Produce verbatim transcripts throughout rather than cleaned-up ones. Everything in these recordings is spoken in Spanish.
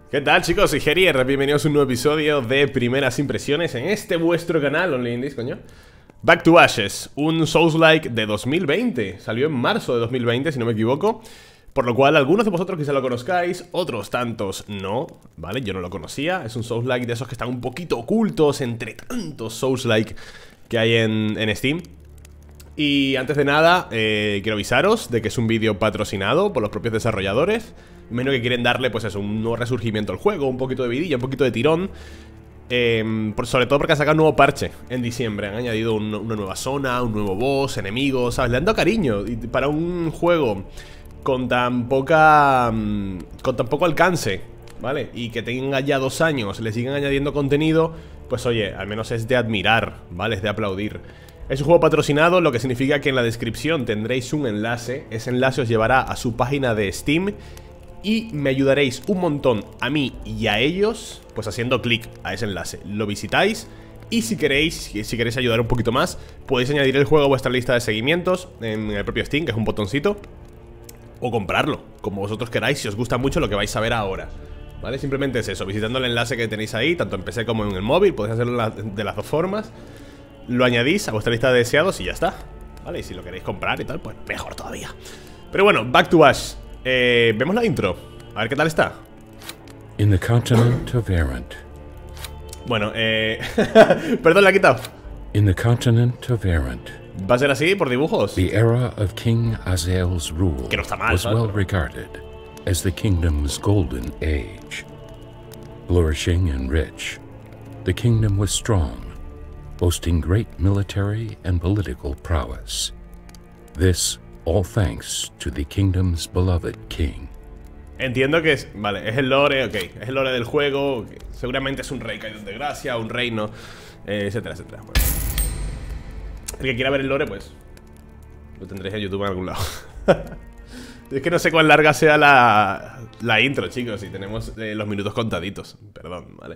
¿Qué tal, chicos? Soy Gerier, bienvenidos a un nuevo episodio de Primeras Impresiones en este vuestro canal, Only Indies, coño. Back to Ashes, un Souls-like de dos mil veinte. Salió en marzo de dos mil veinte, si no me equivoco. Por lo cual, algunos de vosotros quizá lo conozcáis, otros tantos no, ¿vale? Yo no lo conocía. Es un Souls-like de esos que están un poquito ocultos entre tantos Souls-like que hay en, en Steam. Y antes de nada, eh, quiero avisaros de que es un vídeo patrocinado por los propios desarrolladores. Menos que quieren darle, pues eso, un nuevo resurgimiento al juego, un poquito de vidilla, un poquito de tirón. eh, por, Sobre todo porque han sacado un nuevo parche en diciembre. Han añadido un, una nueva zona, un nuevo boss, enemigos, ¿sabes? Le han dado cariño. Y para un juego con tan poca... con tan poco alcance, ¿vale? Y que tenga ya dos años, le siguen añadiendo contenido. Pues oye, al menos es de admirar, ¿vale? Es de aplaudir. Es un juego patrocinado, lo que significa que en la descripción tendréis un enlace. Ese enlace os llevará a su página de Steam y me ayudaréis un montón a mí y a ellos, pues haciendo clic a ese enlace. Lo visitáis y si queréis, si queréis ayudar un poquito más, podéis añadir el juego a vuestra lista de seguimientos en el propio Steam, que es un botoncito, o comprarlo, como vosotros queráis, si os gusta mucho lo que vais a ver ahora, ¿vale? Simplemente es eso, visitando el enlace que tenéis ahí, tanto en P C como en el móvil. Podéis hacerlo de las dos formas. Lo añadís a vuestra lista de deseados y ya está, ¿vale? Y si lo queréis comprar y tal, pues mejor todavía. Pero bueno, Back to Ash. Eh, vemos la intro, a ver qué tal está. In the continent of Errant. Bueno, eh... perdón, la he quitado. In the continent of Errant. ¿Va a ser así, por dibujos? The era of King Azael's rule Que no está mal, was ¿sabes? well regarded as the kingdom's golden age. Flourishing and rich, the kingdom was strong, boasting great military and political prowess. This all thanks to the kingdom's beloved king. Entiendo que es... Vale, es el lore, ok. Es el lore del juego. Okay. Seguramente es un rey caído en desgracia, un reino, eh, etcétera, etcétera. Bueno. El que quiera ver el lore, pues lo tendréis en YouTube en algún lado. Es que no sé cuán larga sea la, la intro, chicos. Y tenemos eh, los minutos contaditos. Perdón, vale.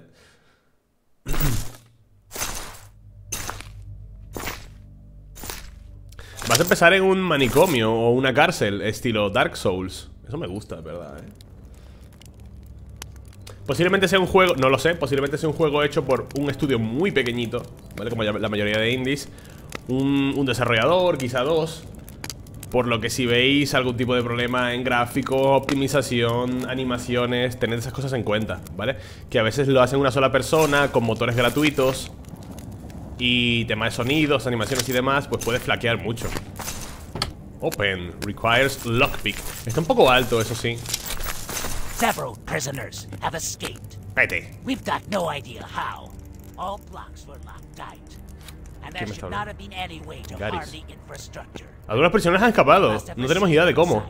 Vas a empezar en un manicomio o una cárcel, estilo Dark Souls. Eso me gusta, ¿verdad? ¿eh? Posiblemente sea un juego, no lo sé, posiblemente sea un juego hecho por un estudio muy pequeñito, ¿vale? Como ya la mayoría de indies. Un, un desarrollador, quizá dos. Por lo que si veis algún tipo de problema en gráficos, optimización, animaciones, tened esas cosas en cuenta, ¿vale? Que a veces lo hacen una sola persona, con motores gratuitos. Y temas de sonidos, animaciones y demás, pues puede flaquear mucho. Open, requires lockpick. Está un poco alto, eso sí. Several prisoners have escaped. Vete. We've got no idea how. All blocks were locked tight. And there me should está not have been any way to Garis. harm the infrastructure. Algunas prisioneras han escapado. No tenemos idea de cómo.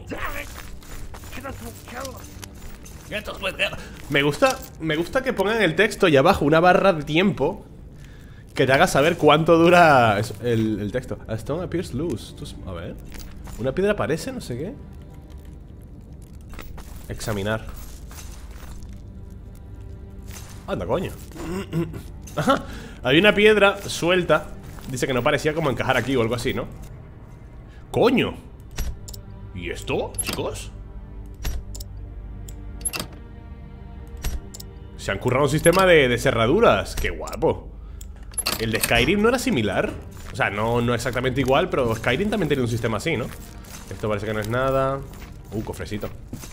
Me gusta, me gusta que pongan el texto y abajo una barra de tiempo que te haga saber cuánto dura el, el texto. A stone appears loose. A ver. Una piedra aparece, no sé qué. Examinar. Anda, coño. Ajá. Hay una piedra suelta. Dice que no parecía como encajar aquí o algo así, ¿no? ¡Coño! ¿Y esto, chicos? Se han currado un sistema de, de cerraduras. ¡Qué guapo! ¿El de Skyrim no era similar? O sea, no, no exactamente igual, pero Skyrim también tenía un sistema así, ¿no? Esto parece que no es nada. Uh, cofrecito.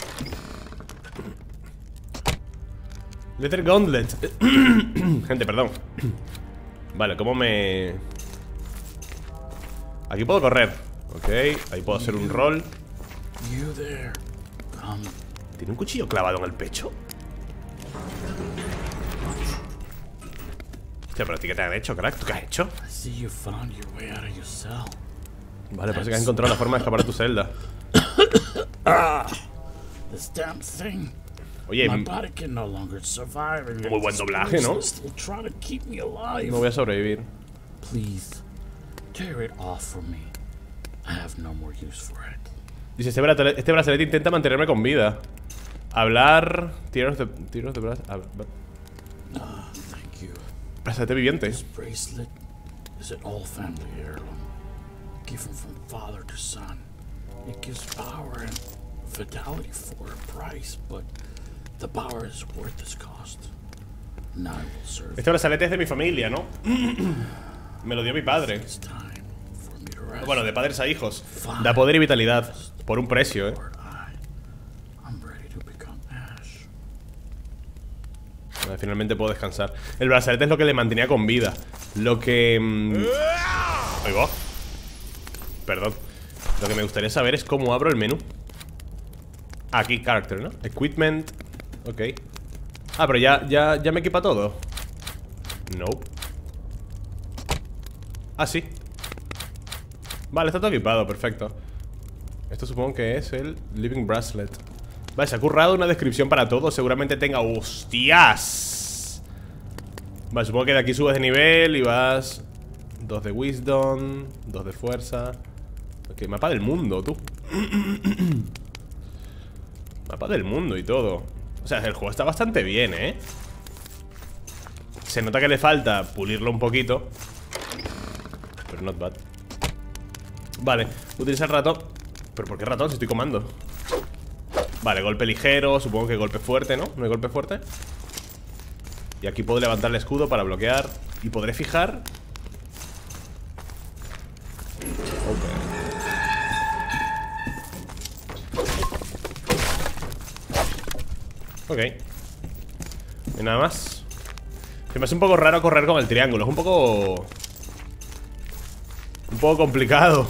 Leather Gauntlet. Gente, perdón. Vale, ¿cómo me...? Aquí puedo correr. Ok, ahí puedo hacer un roll. ¿Tiene un cuchillo clavado en el pecho? Hostia, pero ¿a ti qué te han hecho, crack? ¿Tú qué has hecho? Vale, parece que has encontrado la forma de escapar de tu celda. Oye, muy buen doblaje, ¿no? No voy a sobrevivir. Dice, este brazalete, este brazalete intenta mantenerme con vida. Hablar... Tiros de... Tiros de brazalete... Brazalete viviente. It gives power and fidelity for a price, but The power is worth its cost. Now I will serve. Este brazalete es de mi familia, ¿no? Me lo dio mi padre. It's time for me to rest. Bueno, de padres a hijos. Da poder y vitalidad. Por un precio, ¿eh? Lord, I, I'm ready to become ash. Vale, finalmente puedo descansar. El brazalete es lo que le mantenía con vida. Lo que... Mmm... Oigo. Perdón. Lo que me gustaría saber es cómo abro el menú. Aquí, character, ¿no? Equipment. Ok. Ah, pero ya, ya, ya me equipa todo. No. Ah, sí. Vale, está todo equipado, perfecto. Esto supongo que es el Living Bracelet. Vale, se ha currado una descripción para todo. Seguramente tenga... ¡Hostias! Vale, supongo que de aquí subes de nivel y vas... Dos de Wisdom, dos de Fuerza. Ok, mapa del mundo, tú. Mapa del mundo y todo. O sea, el juego está bastante bien, ¿eh? Se nota que le falta pulirlo un poquito, pero not bad. Vale, utiliza el ratón. ¿Pero por qué ratón si estoy comando? Vale, golpe ligero, supongo que golpe fuerte, ¿no? ¿No hay golpe fuerte? Y aquí puedo levantar el escudo para bloquear. Y podré fijar. Ok. Y nada más. Se me hace un poco raro correr con el triángulo. Es un poco... Un poco complicado.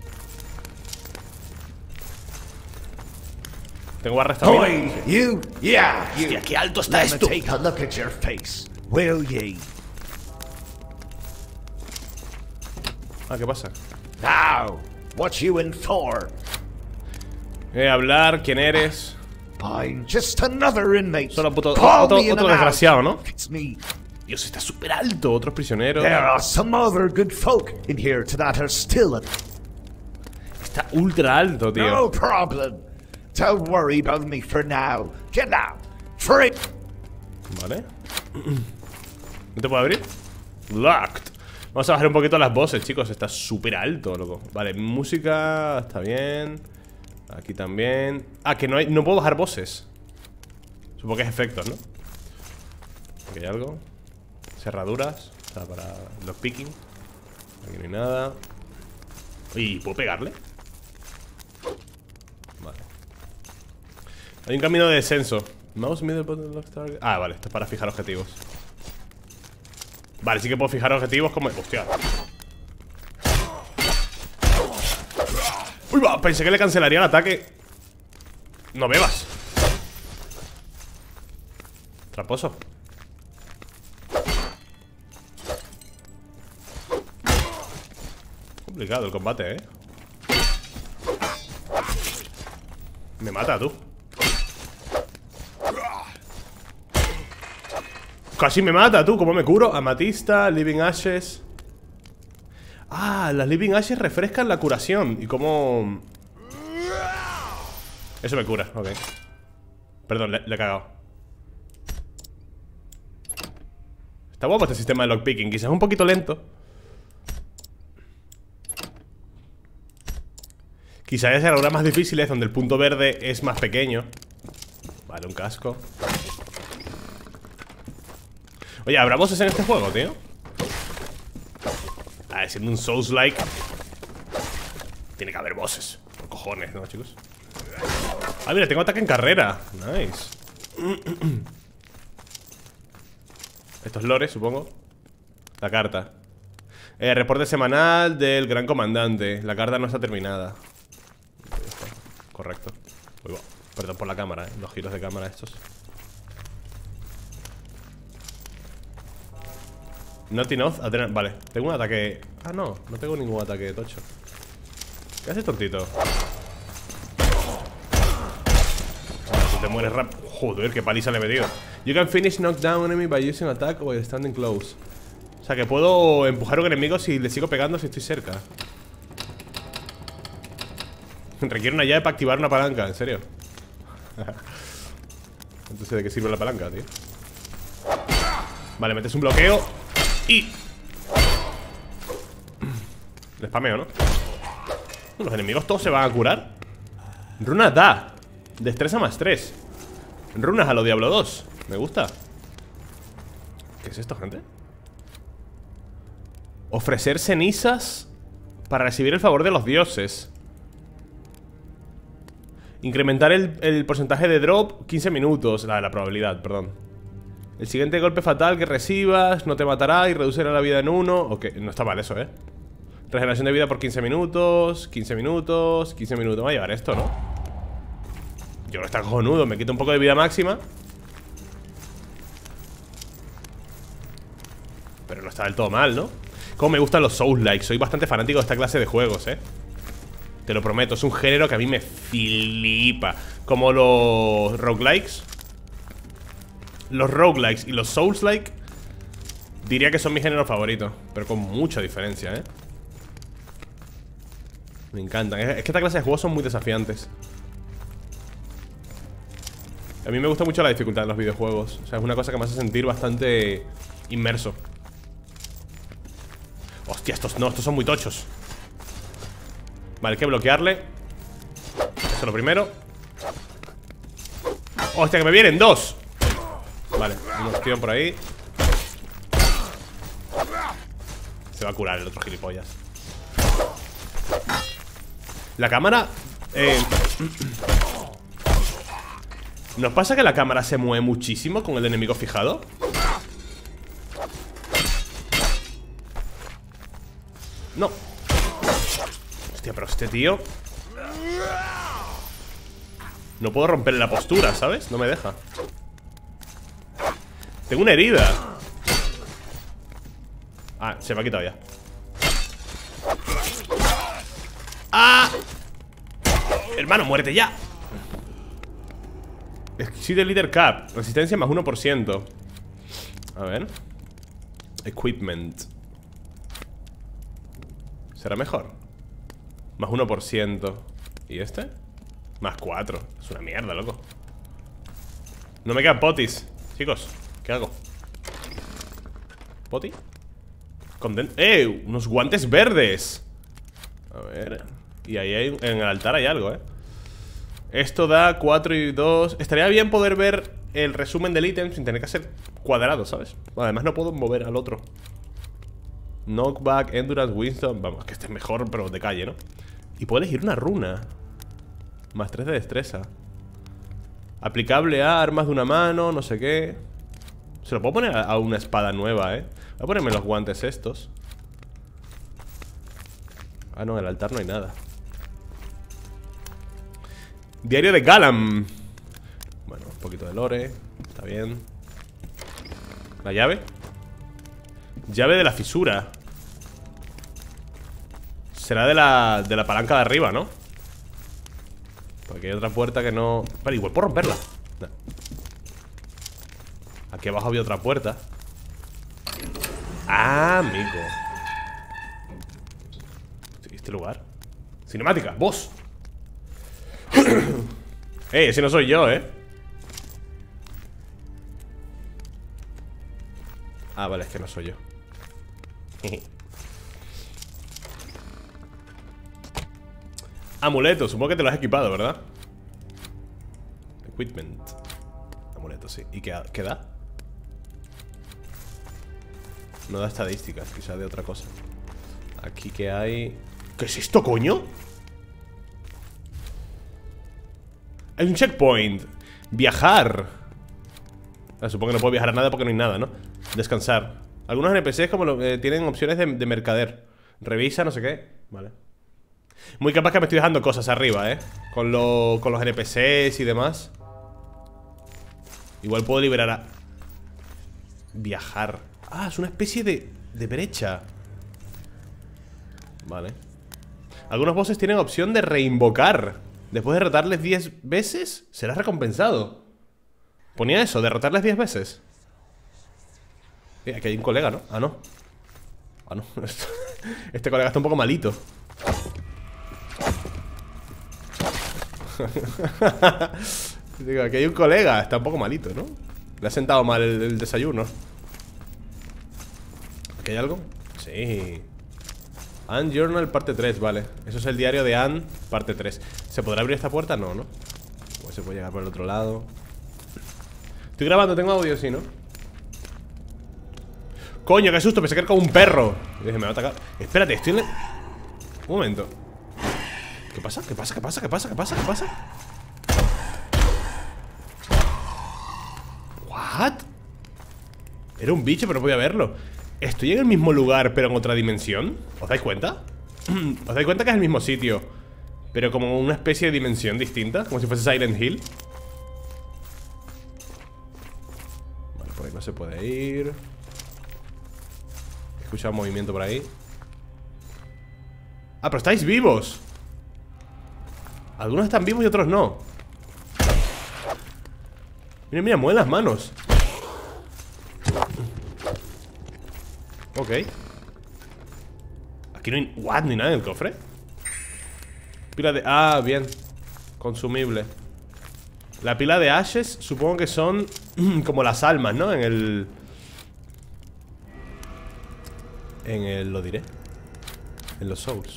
Tengo barra estamina. Oi, you, yeah, you. Hostia, qué alto está Let me esto. take a look at your face, will ye? Ah, ¿qué pasa? Now, what you in for? Eh, hablar, ¿quién eres? I'm just another inmate. Solo puto- Call otro- me in otro and out. desgraciado, ¿no? It's me. Dios, está súper alto. Otros prisioneros. There are some other good folk in here to that are still at... Está ultra alto, tío. No problem. Don't worry about me for now. Get out. Free. Vale. ¿No te puedo abrir? Locked. Vamos a bajar un poquito las voces, chicos. Está súper alto, loco. Vale, música está bien. Aquí también. Ah, que no hay, no puedo bajar voces. Supongo que es efectos, ¿no? Aquí hay algo. Cerraduras. O sea, para los picking. Aquí no hay nada. ¿Y puedo pegarle? Vale. Hay un camino de descenso. Mouse middle button lock target. Ah, vale, esto es para fijar objetivos. Vale, sí que puedo fijar objetivos como... Hostia. Uy, va, pensé que le cancelaría el ataque. No bebas. Traposo. Complicado el combate, eh. Me mata, tú. Casi me mata, tú. ¿Cómo me curo? Amatista, Living Ashes. Ah, las Living Ashes refrescan la curación. ¿Y cómo...? Eso me cura, ok. Perdón, le, le he cagado. Está guapo este sistema de lockpicking. Quizás un poquito lento. Quizás haya cerraduras más difíciles donde el punto verde es más pequeño. Vale, un casco. Oye, ¿habrá bosses en este juego, tío? Ah, siendo un Souls-like tiene que haber bosses. Por cojones, ¿no, chicos? Ah, mira, tengo ataque en carrera. Nice. Estos lores, supongo. La carta. eh, Reporte semanal del gran comandante. La carta no está terminada. Correcto. Uy, bueno, perdón por la cámara, ¿eh? Los giros de cámara estos. Not enough adrenaline. Vale, tengo un ataque. Ah, no, no tengo ningún ataque de tocho. ¿Qué haces, tontito? Vale, tú te mueres rápido. Joder, qué paliza le he metido. You can finish knockdown enemy by using attack while standing close. O sea que puedo empujar a un enemigo si le sigo pegando si estoy cerca. Requiere una llave para activar una palanca, ¿en serio? Entonces, ¿de qué sirve la palanca, tío? Vale, metes un bloqueo y... Le spameo, ¿no? Los enemigos todos se van a curar. Runa da. Destreza más tres. Runas a lo Diablo dos. Me gusta. ¿Qué es esto, gente? Ofrecer cenizas para recibir el favor de los dioses. Incrementar el, el porcentaje de drop quince minutos. La, la probabilidad, perdón. El siguiente golpe fatal que recibas no te matará y reducirá la vida en uno. Ok, no está mal eso, ¿eh? Regeneración de vida por quince minutos. quince minutos, quince minutos. Me va a llevar esto, ¿no? Yo creo que está cojonudo. Me quita un poco de vida máxima. Pero no está del todo mal, ¿no? Como me gustan los Souls-like. Soy bastante fanático de esta clase de juegos, ¿eh? Te lo prometo, es un género que a mí me flipa. Como los roguelikes. Los roguelikes y los Souls-like diría que son mi género favorito. Pero con mucha diferencia, ¿eh? Me encantan. Es que esta clase de juegos son muy desafiantes. A mí me gusta mucho la dificultad de los videojuegos. O sea, es una cosa que me hace sentir bastante inmerso. Hostia, estos no, estos son muy tochos. Vale, hay que bloquearle. Eso es lo primero. Hostia, que me vienen dos. Vale, unos tíos por ahí. Se va a curar el otro gilipollas. La cámara eh... ¿Nos pasa que la cámara se mueve muchísimo con el enemigo fijado? No. Hostia, pero este tío... No puedo romperle la postura, ¿sabes? No me deja. Tengo una herida. Ah, se me ha quitado ya. ¡Ah! Hermano, muérete ya. Exceed Leader Cap. Resistencia más uno por ciento. A ver. Equipment. ¿Será mejor? Más uno por ciento. ¿Y este? Más cuatro. Es una mierda, loco. No me quedan potis. Chicos, ¿qué hago? ¿Poti? Conden ¡Eh! Unos guantes verdes. A ver. Y ahí hay, en el altar hay algo, ¿eh? Esto da cuatro y dos. Estaría bien poder ver el resumen del ítem sin tener que hacer cuadrado, ¿sabes? Además no puedo mover al otro. Knockback, Endurance, Wisdom. Vamos, que este es mejor, pero de calle, ¿no? Y puedo elegir una runa. Más tres de destreza. Aplicable a armas de una mano, no sé qué. Se lo puedo poner a una espada nueva, ¿eh? Voy a ponerme los guantes estos. Ah, no, en el altar no hay nada. Diario de Galam. Bueno, un poquito de lore. Está bien. ¿La llave? Llave de la fisura. Será de la, de la palanca de arriba, ¿no? Porque hay otra puerta que no... Vale, igual puedo romperla. No. Aquí abajo había otra puerta. Ah, amigo. Este lugar. Cinemática, boss. Eh, ese no soy yo, eh. Ah, vale, es que no soy yo. Amuleto, supongo que te lo has equipado, ¿verdad? Equipment. Amuleto, sí. ¿Y qué, qué da? No da estadísticas, quizás de otra cosa. Aquí que hay... ¿Qué es esto, coño? Hay un checkpoint. Viajar. Ah, supongo que no puedo viajar a nada porque no hay nada, ¿no? Descansar. Algunos N P Cs como lo, eh, tienen opciones de, de mercader. Revisa, no sé qué. Vale. Muy capaz que me estoy dejando cosas arriba, ¿eh? Con, lo, con los N P Cs y demás. Igual puedo liberar a... Viajar. Ah, es una especie de, de brecha. Vale. Algunos bosses tienen opción de reinvocar. Después de derrotarles diez veces, serás recompensado. Ponía eso, derrotarles diez veces. Eh, aquí hay un colega, ¿no? Ah, no. Ah, no. Este colega está un poco malito. Digo, aquí hay un colega, está un poco malito, ¿no? Le ha sentado mal el, el desayuno. ¿Aquí hay algo? Sí. Anne Journal parte tres, vale. Eso es el diario de Anne parte tres. ¿Se podrá abrir esta puerta? No, ¿no? O se puede llegar por el otro lado. Estoy grabando, tengo audio, sí, ¿no? Coño, qué susto, pensé que era como un perro. Y dije, me va a atacar. Espérate, estoy en el... Un momento. ¿Qué pasa? ¿Qué pasa? ¿Qué pasa? ¿Qué pasa? ¿Qué pasa? ¿Qué pasa? ¿What? Era un bicho, pero no podía verlo. Estoy en el mismo lugar, pero en otra dimensión. ¿Os dais cuenta? ¿Os dais cuenta que es el mismo sitio, pero como una especie de dimensión distinta? Como si fuese Silent Hill. Vale, por ahí no se puede ir. He escuchado movimiento por ahí. Ah, pero estáis vivos. Algunos están vivos y otros no. Mira, mira, mueven las manos. Ok. Aquí no hay... ¿What? ¿No hay nada en el cofre? Pila de... Ah, bien. Consumible. La pila de ashes supongo que son como las almas, ¿no? En el... En el... Lo diré. En los souls.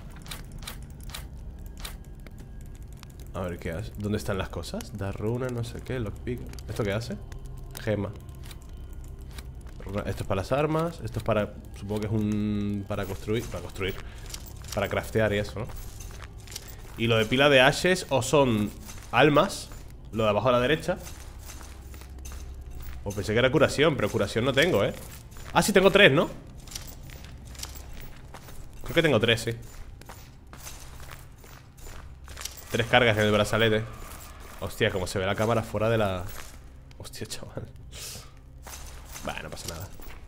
A ver, ¿qué hace? ¿Dónde están las cosas? Da runa, no sé qué, lockpick. ¿Esto qué hace? Gema. Esto es para las armas. Esto es para... Supongo que es un... Para construir... Para construir. Para craftear y eso, ¿no? Y lo de pila de ashes o son almas. Lo de abajo a la derecha. O pensé que era curación, pero curación no tengo, ¿eh? Ah, sí, tengo tres, ¿no? Creo que tengo tres, sí. Tres cargas en el brazalete. Hostia, como se ve la cámara fuera de la... Hostia, chaval. Bah, no pasa nada.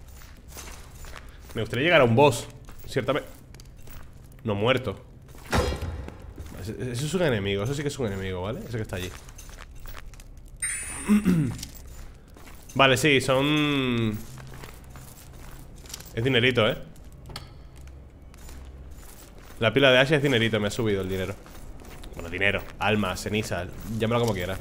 Me gustaría llegar a un boss. Ciertamente. No muerto. Eso es un enemigo, eso sí que es un enemigo, ¿vale? Ese que está allí. Vale, sí, son... Es dinerito, ¿eh? La pila de Ashe es dinerito, me ha subido el dinero. Bueno, dinero, alma, ceniza, llámalo como quieras.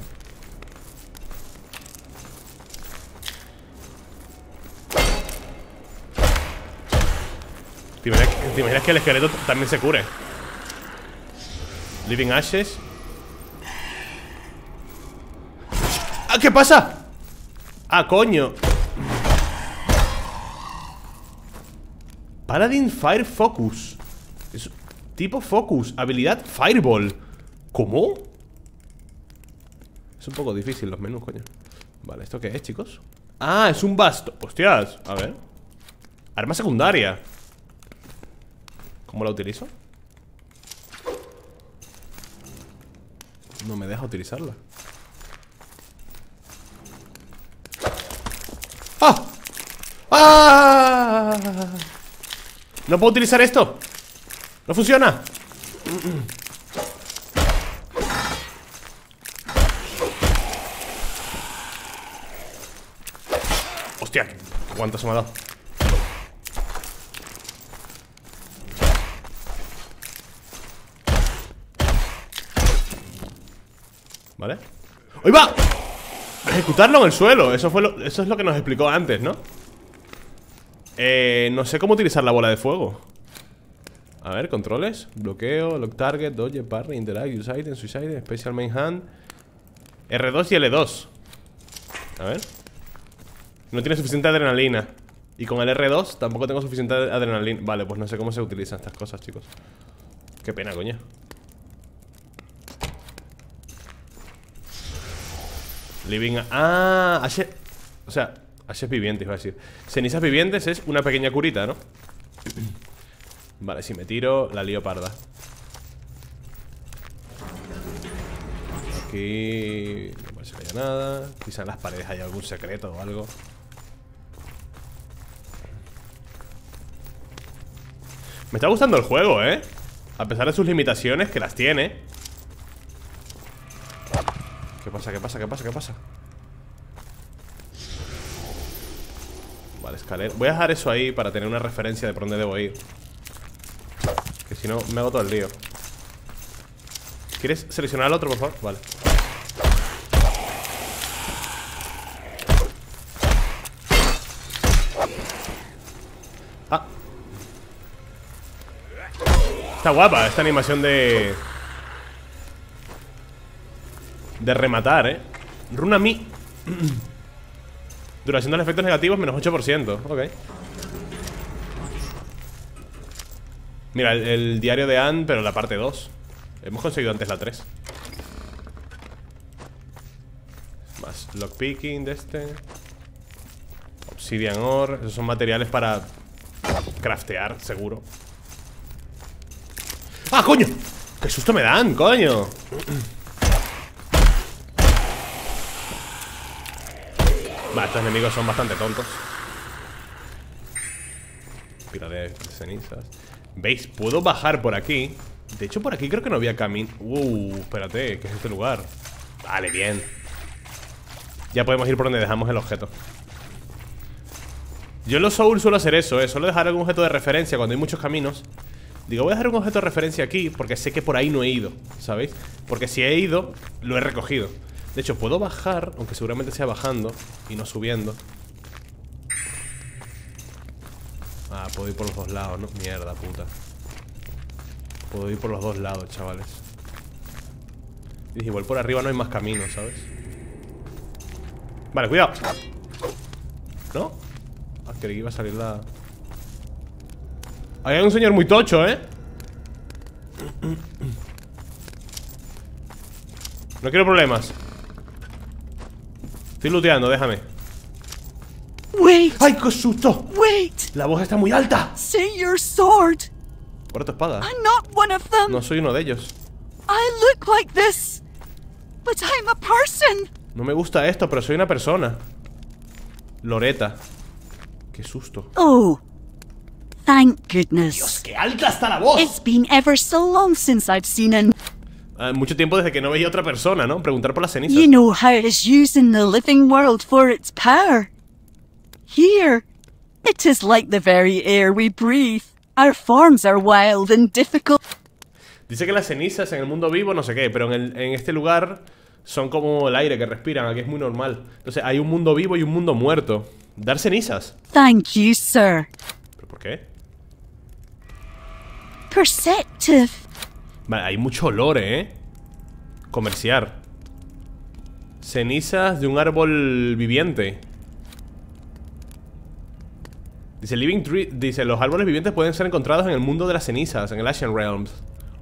¿Te imaginas, ¿Te imaginas que el esqueleto también se cure? Living Ashes. ¡Ah, qué pasa! ¡Ah, coño! Paladin Fire Focus. Es tipo Focus, habilidad Fireball. ¿Cómo? Es un poco difícil los menús, coño. Vale, ¿esto qué es, chicos? Ah, es un basto. Hostias, a ver. Arma secundaria. ¿Cómo la utilizo? No me deja utilizarla. ¡Ah! ¡Ah! ¿No puedo utilizar esto? ¿No funciona? Hostia, ¿cuánto se me ha dado? ¿Vale? ¡Ahí va! Ejecutarlo en el suelo. Eso fue lo, eso es lo que nos explicó antes, ¿no? Eh, no sé cómo utilizar la bola de fuego. A ver, controles. Bloqueo, lock target, dodge, parry, interact, use item, switch item, special main hand. R dos y L dos. A ver. No tiene suficiente adrenalina. Y con el R dos tampoco tengo suficiente adrenalina. Vale, pues no sé cómo se utilizan estas cosas, chicos. Qué pena, coño. Living... Ah, Ashe... O sea, Ashes vivientes, iba a decir. Cenizas vivientes es una pequeña curita, ¿no? Vale, si me tiro, la lío parda. Aquí... No parece que haya nada. Quizá en las paredes haya algún secreto o algo. Me está gustando el juego, ¿eh? A pesar de sus limitaciones, que las tiene. ¿Qué pasa? ¿Qué pasa? ¿Qué pasa? ¿Qué pasa? Vale, escalera. Voy a dejar eso ahí para tener una referencia de por dónde debo ir. Que si no, me hago todo el lío. ¿Quieres seleccionar al otro, por favor? Vale. Ah. Está guapa esta animación de... De rematar, eh. Runa Mi. Duración de los efectos negativos, menos ocho por ciento. Ok. Mira, el, el diario de Anne, pero la parte dos. Hemos conseguido antes la tres. Más lockpicking de este. Obsidian ore. Esos son materiales para craftear, seguro. ¡Ah, coño! ¡Qué susto me dan, coño! Va, estos enemigos son bastante tontos. Pila de, de cenizas. ¿Veis? Puedo bajar por aquí. De hecho, por aquí creo que no había camino. Uh, espérate, ¿qué es este lugar? Vale, bien. Ya podemos ir por donde dejamos el objeto. Yo en los Souls suelo hacer eso, ¿eh? Suelo dejar algún objeto de referencia cuando hay muchos caminos. Digo, voy a dejar un objeto de referencia aquí porque sé que por ahí no he ido, ¿sabéis? Porque si he ido, lo he recogido. De hecho, puedo bajar, aunque seguramente sea bajando y no subiendo. Ah, puedo ir por los dos lados, ¿no? Mierda, puta. Puedo ir por los dos lados, chavales. Y igual por arriba no hay más caminos, ¿sabes? Vale, cuidado. ¿No? Ah, creí que iba a salir la... Ahí hay un señor muy tocho, ¿eh? No quiero problemas. Estoy looteando, déjame. Wait! ¡Ay, qué susto! Wait! La voz está muy alta. Say your sword! Por tu espada. I'm not one of them! No soy uno de ellos. I look like this! But I'm a person! No me gusta esto, pero soy una persona. Loretta. Qué susto. Oh. Thank goodness. Dios, qué alta está la voz. It's been ever so long since I've seen an... Ah, mucho tiempo desde que no veía otra persona, ¿no? Preguntar por las cenizas. You know how it is used in the living world for its power. Here, it is like the very air we breathe. Our forms are wild and difficult. Dice que las cenizas en el mundo vivo no sé qué, pero en, el, en este lugar son como el aire que respiran, aquí es muy normal. Entonces hay un mundo vivo y un mundo muerto. Dar cenizas. Thank you, sir. ¿Pero por qué? Perceptive. Vale, hay mucho olor, ¿eh? Comerciar. Cenizas de un árbol viviente. Dice, living tree, dice, los árboles vivientes pueden ser encontrados en el mundo de las cenizas, en el Ashen Realms.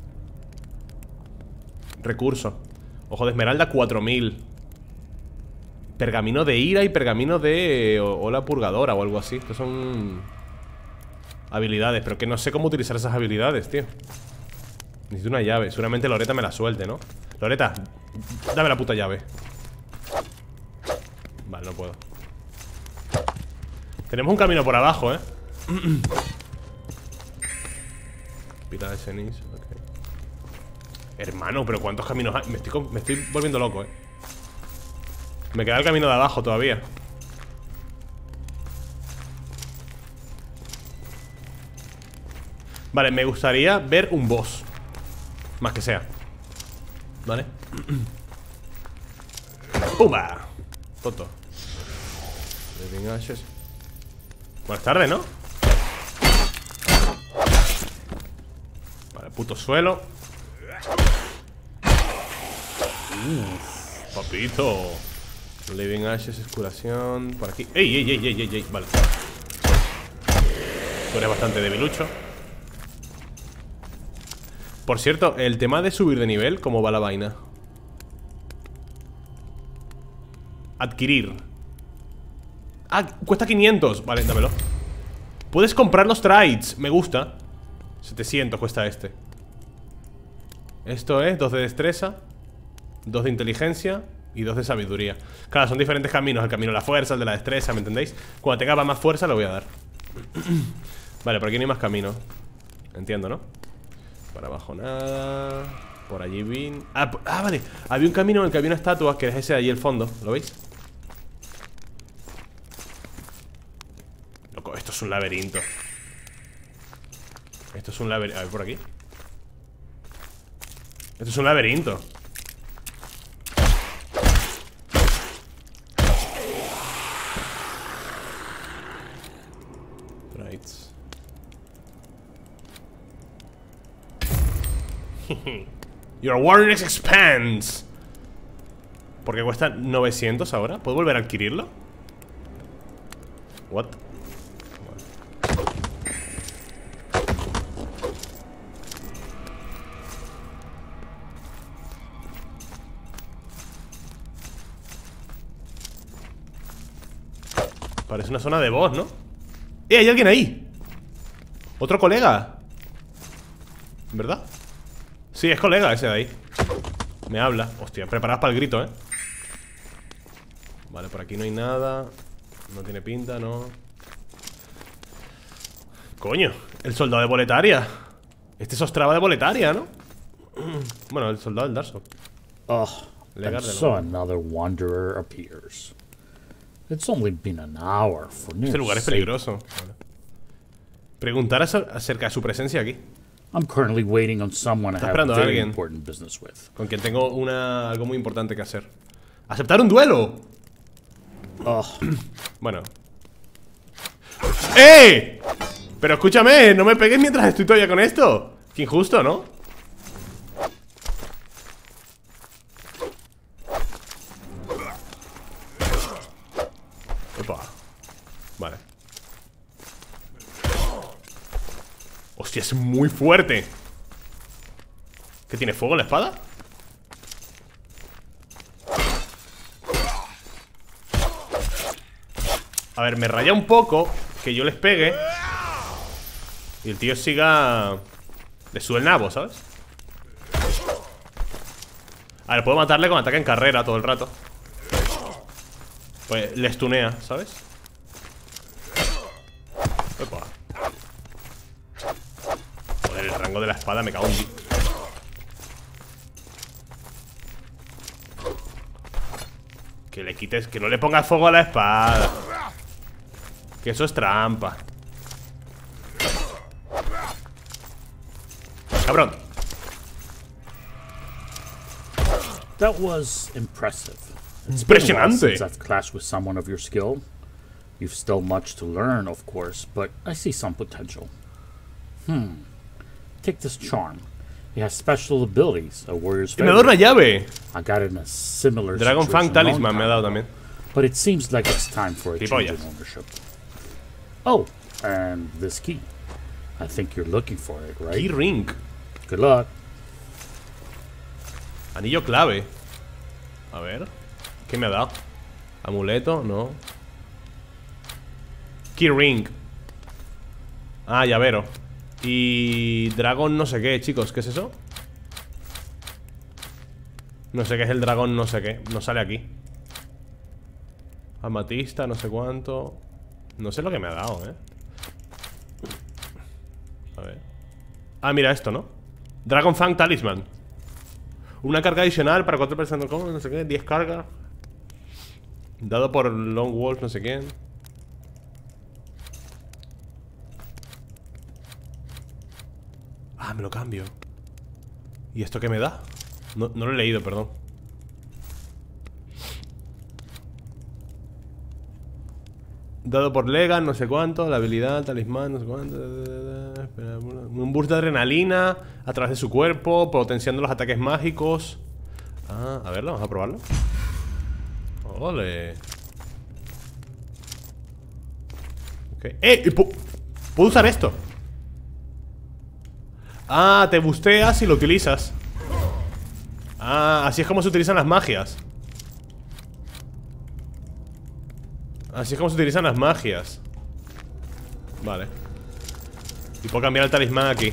Recurso. Ojo de esmeralda, cuatro mil. Pergamino de ira y pergamino de ola purgadora o algo así. Estos son habilidades, pero que no sé cómo utilizar esas habilidades, tío. Necesito una llave. Seguramente Loretta me la suelte, ¿no? Loretta, dame la puta llave. Vale, no puedo. Tenemos un camino por abajo, ¿eh? Pila de ceniza, ok. Hermano, pero ¿cuántos caminos hay? Me estoy, me estoy volviendo loco, ¿eh? Me queda el camino de abajo todavía. Vale, me gustaría ver un boss. Más que sea. Vale. ¡Pumba! Toto. Living Ashes. Buenas tardes, ¿no? Vale, puto suelo. Uf, papito. Living Ashes, curación. Por aquí. ¡Ey, ey, ey, ey, ey, ey! Vale. Tú eres bastante debilucho. Por cierto, el tema de subir de nivel, ¿cómo va la vaina? Adquirir. Ah, cuesta quinientos. Vale, dámelo. Puedes comprar los trades. Me gusta. setecientos cuesta este. Esto es dos de destreza, dos de inteligencia y dos de sabiduría. Claro, son diferentes caminos. El camino de la fuerza, el de la destreza, ¿me entendéis? Cuando tenga más fuerza lo voy a dar. Vale, por aquí no hay más camino. Entiendo, ¿no? Para abajo nada. Por allí vin... Ah, ah, vale. Había un camino en el que había una estatua, que es ese de allí el fondo. ¿Lo veis? Loco, esto es un laberinto. Esto es un laberinto. A ver, por aquí. Esto es un laberinto. Right. Your awareness expands. ¿Por qué cuesta novecientos ahora? ¿Puedo volver a adquirirlo? What? Parece una zona de boss, ¿no? ¡Eh! ¡Hay alguien ahí! ¿Otro colega? ¿Verdad? Sí, es colega ese de ahí. Me habla. Hostia, preparados para el grito, ¿eh? Vale, por aquí no hay nada. No tiene pinta, no. Coño, el soldado de Boletaria. Este es Ostrava de Boletaria, ¿no? Bueno, el soldado del Dark Souls. Oh, and so another wanderer appears. It's only been an hour for near Este lugar es peligroso. Vale. Preguntar acerca de su presencia aquí. I'm currently waiting on someone I have very important business with. Con quien tengo una algo muy importante que hacer. ¡Aceptar un duelo! Oh. Bueno. ¡Eh! Pero escúchame, no me pegues mientras estoy todavía con esto. Qué injusto, ¿no? Opa. Vale. Hostia, es muy fuerte. ¿Qué tiene fuego en la espada? A ver, me raya un poco que yo les pegue y el tío siga... Le sube el nabo, ¿sabes? A ver, puedo matarle con ataque en carrera todo el rato. Pues le stunea, ¿sabes? Opa. Joder, el rango de la espada me cago en... Que le quites, que no le pongas fuego a la espada. Que eso es trampa. Cabrón. That was impressive. It's Impresionante. been a while since I've clashed with someone of your skill. You've still much to learn, of course, but I see some potential. Hmm. Take this charm. It has special abilities, a warrior's Me ha dado una favorite. llave. I got it in a similar Dragon Fang situation a long Talisman me ha time dado ago, también. but it seems like it's time for a change in Tripollas. ownership. Oh, and this key. I think you're looking for it, right? Key ring. Good luck. Anillo clave. A ver. ¿Qué me ha dado? Amuleto, no. Key ring. Ah, llavero. Y... Dragón no sé qué, chicos. ¿Qué es eso? No sé qué es el dragón no sé qué. No sale aquí. Amatista, no sé cuánto. No sé lo que me ha dado, eh. A ver. Ah, mira esto, ¿no? Dragon Fang Talisman. Una carga adicional para cuatro personas. ¿Cómo? No sé qué. diez cargas. Dado por Long Wolf, no sé quién. Ah, me lo cambio. ¿Y esto qué me da? No, no lo he leído, perdón. Dado por Legan, no sé cuánto. La habilidad, talismán, no sé cuánto. Un burst de adrenalina a través de su cuerpo, potenciando los ataques mágicos. Ah, a verlo, vamos a probarlo. Ole. Okay. ¡Eh! ¿Puedo usar esto? Ah, te busteas y lo utilizas. Ah, así es como se utilizan las magias. Así es como se utilizan las magias. Vale. Y puedo cambiar el talismán aquí.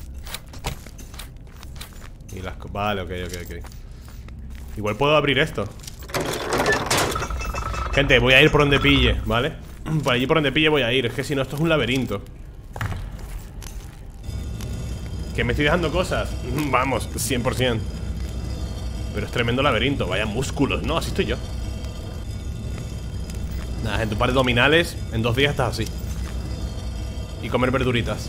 Y las... Vale, ok, ok, ok. Igual puedo abrir esto. Gente, voy a ir por donde pille, ¿vale? Por allí por donde pille voy a ir. Es que si no, esto es un laberinto. ¿Que me estoy dejando cosas? Vamos, cien por cien. Pero es tremendo laberinto. Vaya músculos, ¿no? Así estoy yo. Nada, en tu par de abdominales, en dos días estás así. Y comer verduritas.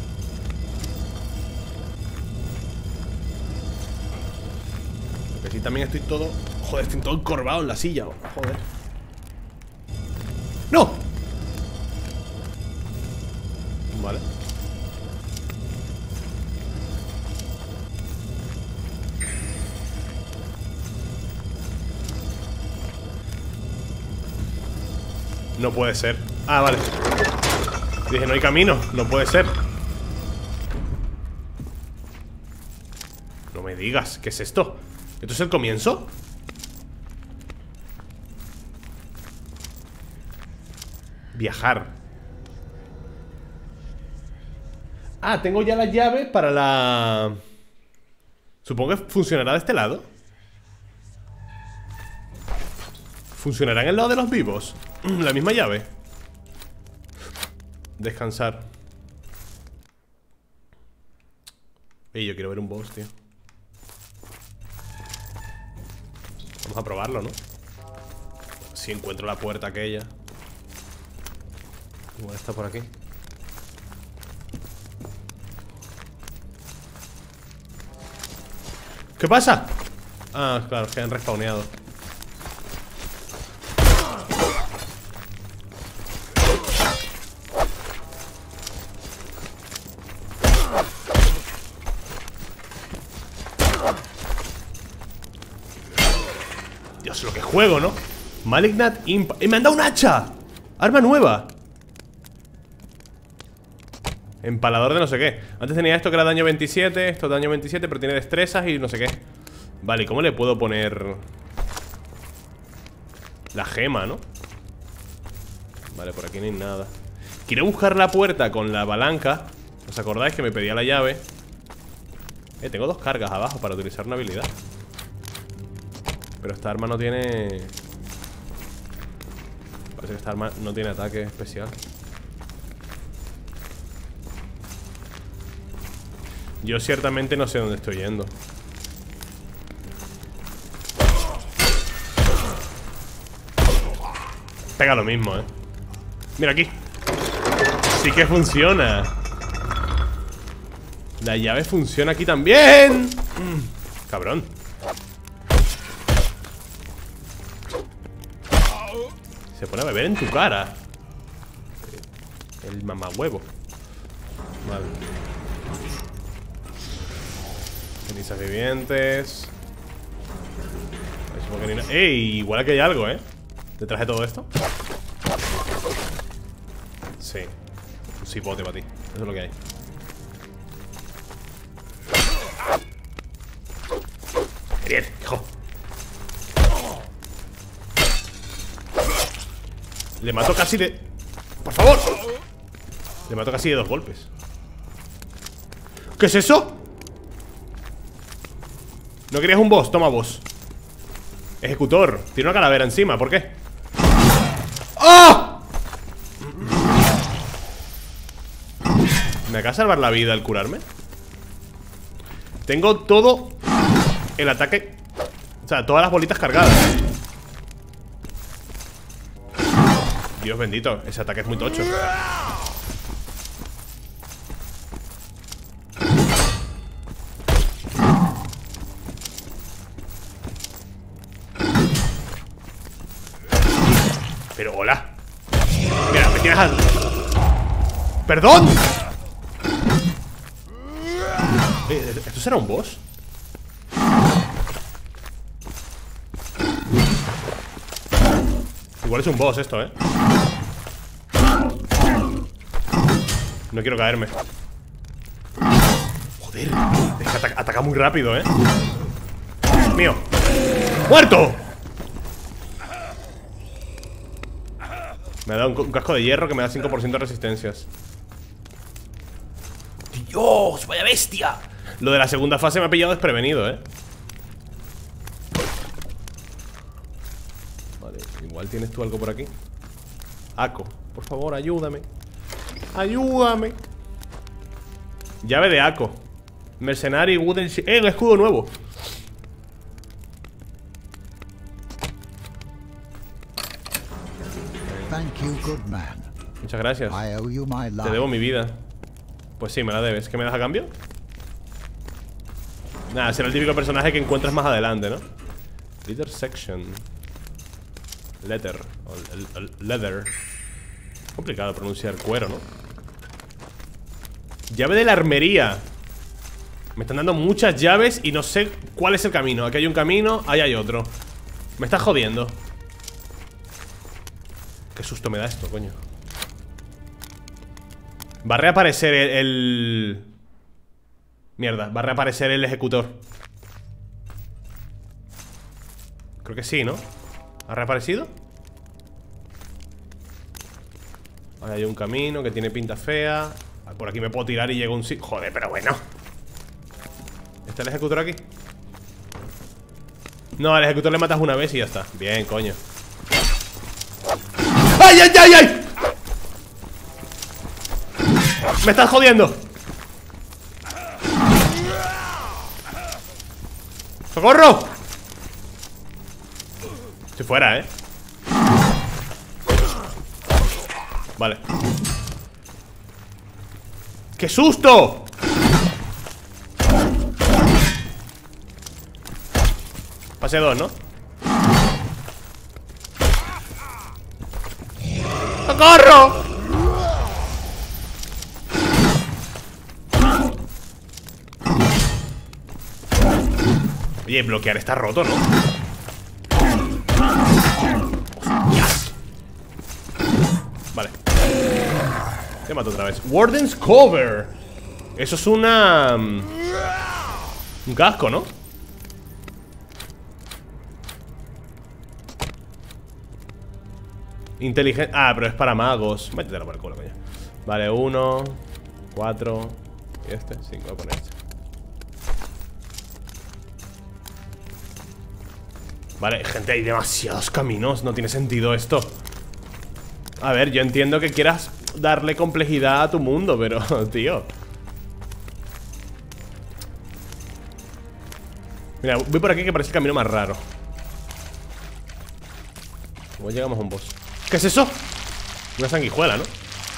Porque sí, también estoy todo... Joder, estoy todo encorvado en la silla. Joder. ¡No! Vale. No puede ser. Ah, vale. Dije, no hay camino, no puede ser. No me digas, ¿qué es esto? ¿Esto es el comienzo? Viajar. Ah, tengo ya la llave para la... Supongo que funcionará de este lado. ¿Funcionará en el lado de los vivos? La misma llave. Descansar. Ey, yo quiero ver un boss, tío. Vamos a probarlo, ¿no? Si encuentro la puerta aquella. Igual está por aquí. ¿Qué pasa? Ah, claro, que han respawneado. Dios, lo que juego, ¿no? Malignant Imp... ¡Eh, me han dado un hacha! ¡Arma nueva! Empalador de no sé qué. Antes tenía esto que era daño veintisiete. Esto daño veintisiete, pero tiene destrezas y no sé qué. Vale, ¿y cómo le puedo poner la gema, no? Vale, por aquí no hay nada. Quiero buscar la puerta con la palanca. ¿Os acordáis que me pedía la llave? Eh, tengo dos cargas abajo para utilizar una habilidad. Pero esta arma no tiene... Parece que esta arma no tiene ataque especial. Yo ciertamente no sé dónde estoy yendo. Pega lo mismo, eh. Mira aquí. Sí que funciona. La llave funciona aquí también. mm, Cabrón. Se pone a beber en tu cara. El mamahuevo. Vale. Cenizas vivientes. ¡Ey! Igual aquí hay algo, ¿eh? ¿Detrás de todo esto? Sí. Un cipote para ti. Eso es lo que hay. Bien, hijo. Le mato casi de... ¡Por favor! Le mato casi de dos golpes. ¿Qué es eso? ¿No querías un boss? Toma boss. Ejecutor. Tiene una calavera encima, ¿por qué? ¡Oh! ¿Me acaba de salvar la vida al curarme? Tengo todo el ataque. O sea, todas las bolitas cargadas. Dios bendito, ese ataque es muy tocho. Pero hola. Mira, me tienes al... ¡Perdón! Eh, ¿Esto será un boss? Igual es un boss esto, eh. No quiero caerme. Joder, es que ataca, ataca muy rápido, eh. Dios mío. ¡Muerto! Me ha dado un, un casco de hierro que me da cinco por ciento de resistencias. ¡Dios! ¡Vaya bestia! Lo de la segunda fase me ha pillado desprevenido, eh. Vale, igual tienes tú algo por aquí. Ako, por favor, ayúdame. Ayúdame. Llave de Ako. Mercenario Wooden... ¡Eh, un escudo nuevo! Thank you, good man. Muchas gracias. I owe you my life. Te debo mi vida. Pues sí, me la debes. ¿Qué me das a cambio? Nada, será el típico personaje que encuentras más adelante, ¿no? Leader section. Letter. O el, el, leather. Complicado pronunciar cuero, ¿no? Llave de la armería. Me están dando muchas llaves y no sé cuál es el camino. Aquí hay un camino, ahí hay otro. Me está jodiendo. Qué susto me da esto, coño. Va a reaparecer el, el... Mierda, va a reaparecer el ejecutor. Creo que sí, ¿no? ¿Ha reaparecido? Ahí hay un camino que tiene pinta fea. Por aquí me puedo tirar y llego a un sitio. Joder, pero bueno. ¿Está el ejecutor aquí? No, al ejecutor le matas una vez y ya está. Bien, coño. ¡Ay, ay, ay, ay! ¡Me estás jodiendo! ¡Socorro! Estoy fuera, ¿eh? Vale. ¡Qué susto! Pase dos, ¿no? ¡Socorro! Oye, bloquear está roto, ¿no? Hostias. Vale. Te mato otra vez. Warden's Cover. Eso es una... un casco, ¿no? Inteligente. Ah, pero es para magos. Métetelo por el culo, coño. Vale, uno, cuatro. Y este, cinco. Voy a poner este. Vale, gente, hay demasiados caminos. No tiene sentido esto. A ver, yo entiendo que quieras darle complejidad a tu mundo, pero, tío. Mira, voy por aquí que parece el camino más raro. ¿Cómo llegamos a un boss? ¿Qué es eso? Una sanguijuela, ¿no?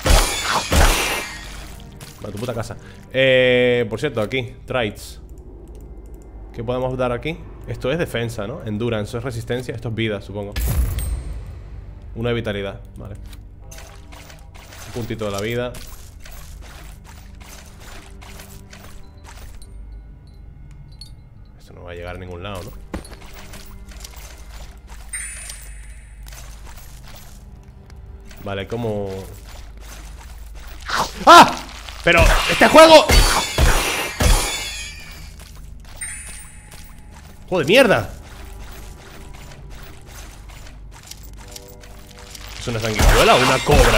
Vale, tu puta casa. Eh, por cierto, aquí, traits. ¿Qué podemos dar aquí? Esto es defensa, ¿no? Endurance, eso es resistencia. Esto es vida, supongo. Una de vitalidad, vale. Un puntito de la vida. Esto no va a llegar a ningún lado, ¿no? Vale, como... ¡Ah! Pero, este juego... ¡Joder, mierda! ¿Es una sanguijuela o una cobra?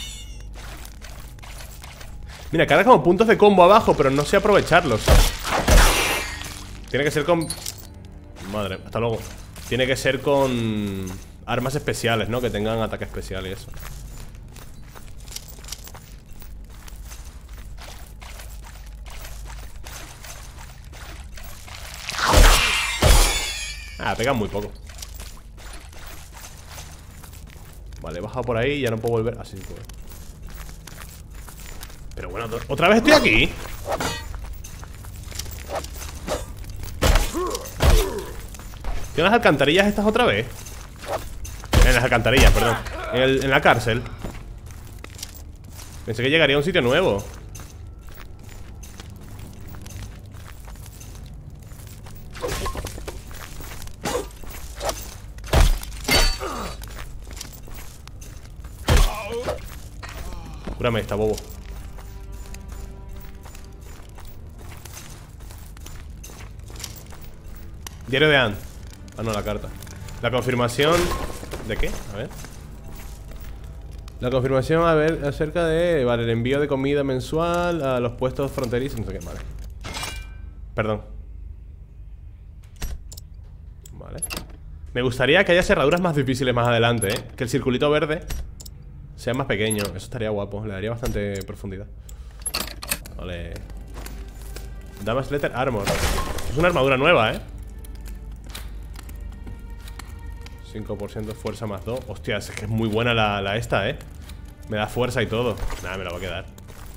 Mira, carga como puntos de combo abajo, pero no sé aprovecharlos. Tiene que ser con... Madre, hasta luego. Tiene que ser con... armas especiales, ¿no? Que tengan ataque especial y eso. Ah, pegan muy poco. Vale, he bajado por ahí y ya no puedo volver. Así ah, sí puedo. Pero bueno, ¿otra vez estoy aquí? ¿Tienen las alcantarillas estas otra vez? En las alcantarillas, perdón. En, el, en la cárcel. Pensé que llegaría a un sitio nuevo. Cúrame esta, bobo. Diario de Anne. Ah, no, la carta. La confirmación... ¿De qué? A ver. La confirmación, a ver, acerca de... Vale, el envío de comida mensual a los puestos fronterizos. No sé qué, vale. Perdón. Vale. Me gustaría que haya cerraduras más difíciles más adelante, ¿eh? Que el circulito verde sea más pequeño. Eso estaría guapo. Le daría bastante profundidad. Vale. Damage Letter Armor. Es una armadura nueva, ¿eh? cinco por ciento fuerza más dos. Hostia, es que es muy buena la, la esta, ¿eh? Me da fuerza y todo. Nada, me la voy a quedar.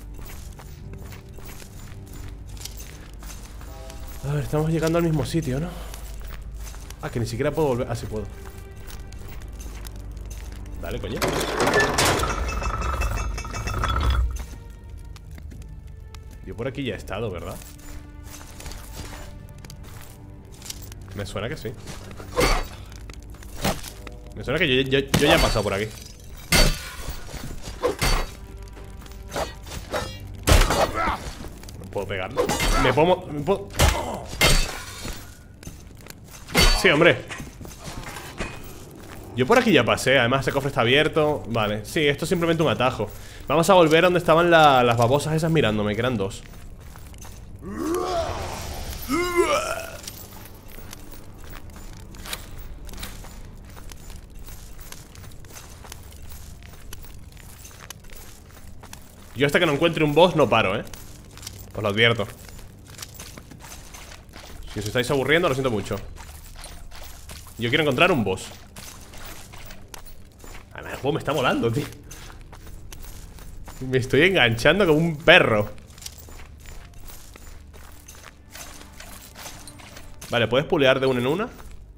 A ver, estamos llegando al mismo sitio, ¿no? Ah, que ni siquiera puedo volver. Ah, sí puedo. Dale, coño. Yo por aquí ya he estado, ¿verdad? Me suena que sí. Me suena que yo, yo, yo ya he pasado por aquí. puedo pegar. Me puedo... Me puedo... Sí, hombre. Yo por aquí ya pasé. Además ese cofre está abierto. Vale, sí, esto es simplemente un atajo. Vamos a volver a donde estaban la, las babosas esas mirándome, que eran dos. Yo hasta que no encuentre un boss no paro, ¿eh? Os lo advierto. Si os estáis aburriendo, lo siento mucho. Yo quiero encontrar un boss. Además, el juego me está molando, tío. Me estoy enganchando como un perro. Vale, ¿puedes pulear de una en una?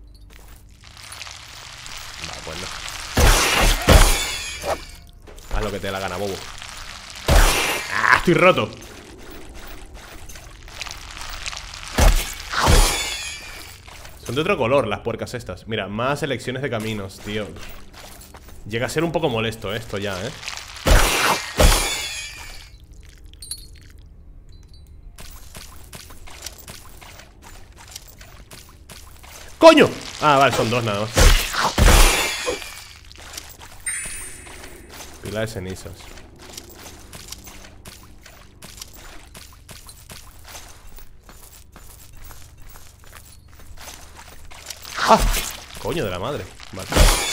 Vale, pues no. Haz lo que te dé la gana, bobo. ¡Ah, estoy roto! Son de otro color las puercas estas. Mira, más elecciones de caminos, tío. Llega a ser un poco molesto esto ya, ¿eh? ¡Coño! Ah, vale, son dos nada más. Pila de cenizas. ¡Ah! Coño de la madre. Vale.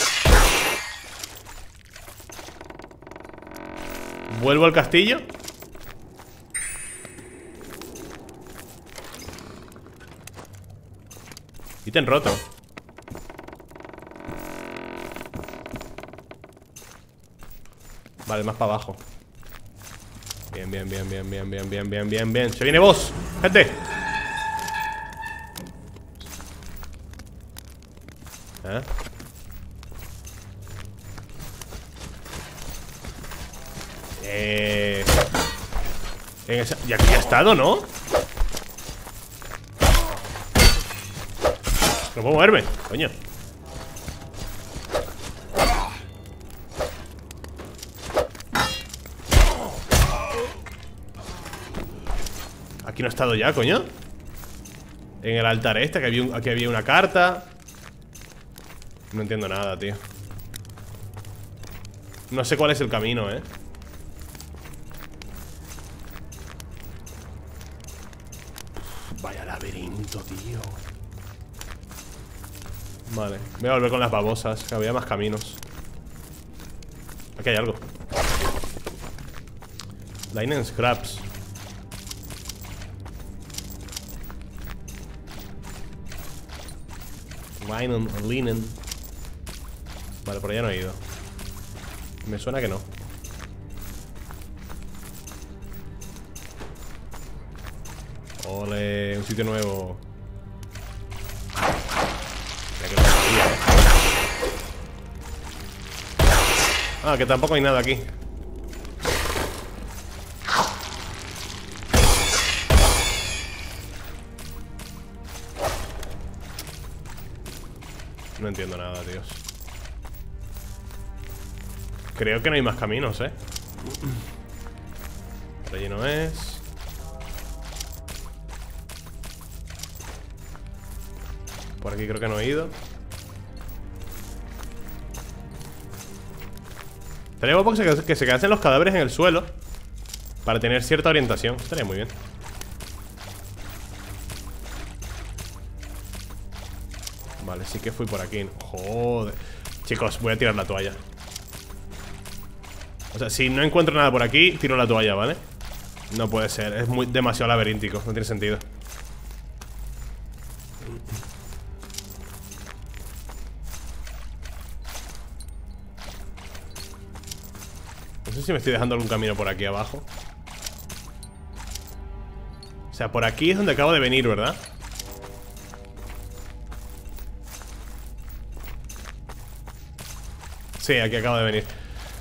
Vuelvo al castillo. Ítem roto. Vale, más para abajo. Bien, bien, bien, bien, bien, bien, bien, bien, bien, bien. Se viene boss, gente. ¿Eh? Eh... En esa... Y aquí ha estado, ¿no? No puedo moverme, coño. Aquí no ha estado ya, coño. En el altar este, que había un... aquí había una carta. No entiendo nada, tío. No sé cuál es el camino, eh. Vaya laberinto, tío. Vale, voy a volver con las babosas, que había más caminos. Aquí hay algo. Linen Scraps. Linen, linen. Vale, por allá no he ido. Me suena que no. Ole, un sitio nuevo. Ya que no sabía, ¿eh? Ah, que tampoco hay nada aquí. No entiendo nada, tíos. Creo que no hay más caminos, ¿eh? Por allí no es. Por aquí creo que no he ido. Estaría guapo que se, que se quedasen los cadáveres en el suelo para tener cierta orientación. Estaría muy bien. Vale, sí que fui por aquí. Joder. Chicos, voy a tirar la toalla. O sea, si no encuentro nada por aquí, tiro la toalla, ¿vale? No puede ser, es muy demasiado laberíntico. No tiene sentido. No sé si me estoy dejando algún camino por aquí abajo. O sea, por aquí es donde acabo de venir, ¿verdad? Sí, aquí acabo de venir.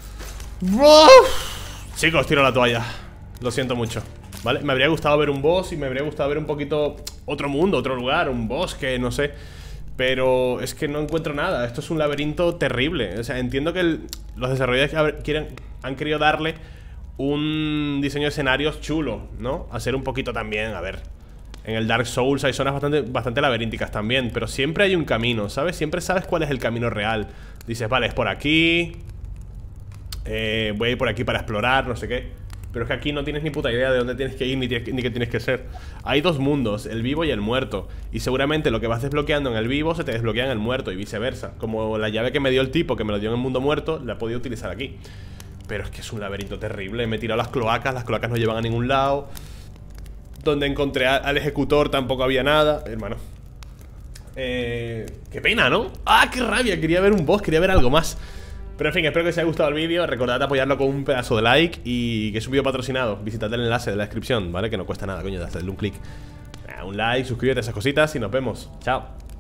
¡Uf! Chicos, tiro la toalla. Lo siento mucho, ¿vale? Me habría gustado ver un boss y me habría gustado ver un poquito otro mundo, otro lugar, un bosque, no sé. Pero es que no encuentro nada. Esto es un laberinto terrible. O sea, entiendo que el, los desarrolladores quieren, han querido darle un diseño de escenarios chulo, ¿no? Hacer un poquito también, a ver, en el Dark Souls hay zonas bastante, bastante laberínticas también, pero siempre hay un camino, ¿sabes? Siempre sabes cuál es el camino real. Dices, vale, es por aquí, eh, voy a ir por aquí para explorar, no sé qué. Pero es que aquí no tienes ni puta idea de dónde tienes que ir ni, ni qué tienes que ser. Hay dos mundos, el vivo y el muerto. Y seguramente lo que vas desbloqueando en el vivo se te desbloquea en el muerto y viceversa. Como la llave que me dio el tipo, que me lo dio en el mundo muerto, la he podido utilizar aquí. Pero es que es un laberinto terrible. Me he tirado las cloacas, las cloacas no llevan a ningún lado. Donde encontré a, al ejecutor tampoco había nada, hermano. Eh, qué pena, ¿no? ¡Ah, qué rabia! Quería ver un boss, quería ver algo más. Pero en fin, espero que os haya gustado el vídeo. Recordad apoyarlo con un pedazo de like. Y que es un vídeo patrocinado. Visitad el enlace de la descripción, ¿vale? Que no cuesta nada, coño, dadle un clic. Un like, suscríbete a esas cositas y nos vemos. Chao.